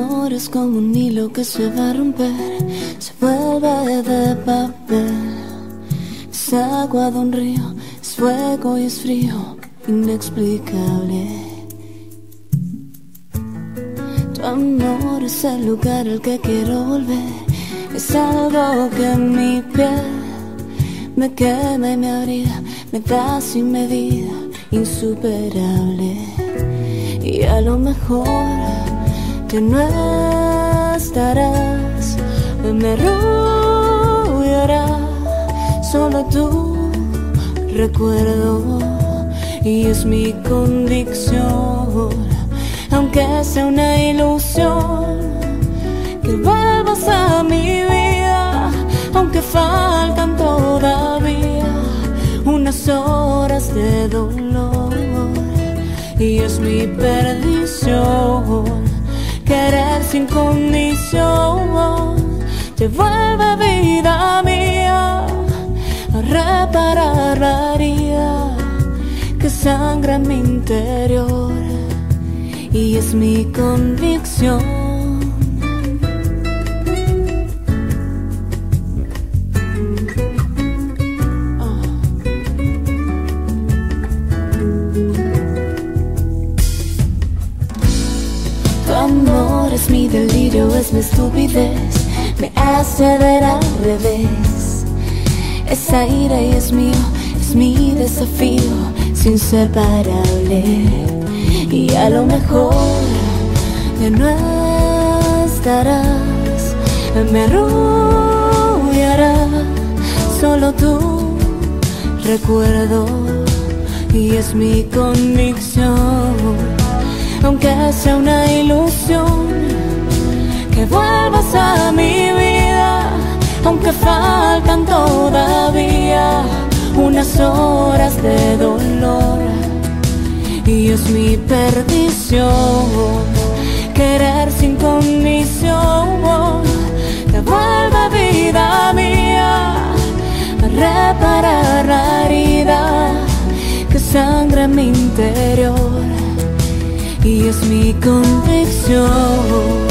amor es como un hilo que se va a romper, se vuelve de papel. Es agua de un río, es fuego y es frío, inexplicable. Tu amor es el lugar al que quiero volver, es algo que en mi piel me quema y me abriga, me da sin medida, insuperable. Y a lo mejor que no estarás, me arrullará solo tu recuerdo. Y es mi convicción, aunque sea una ilusión, que vuelvas a mi vida, aunque faltan todavía unas horas de dolor. Y es mi perdición, querer sin condición, te vuelve vida mía a reparar la herida que sangra en mi interior. Y es mi convicción. Tu amor es mi delirio, es mi estupidez, me hace ver al revés. Es aire y es mío, es mi desafío, es inseparable. Y a lo mejor ya no estarás, me arrullará solo tu recuerdo. Y es mi convicción, aunque sea una ilusión, que vuelvas a mi vida, aunque faltan todavía unas horas de dolor. Y es mi perdición, querer sin condición, te vuelve vida mía a reparar la herida que sangra en mi interior. Y es mi convicción.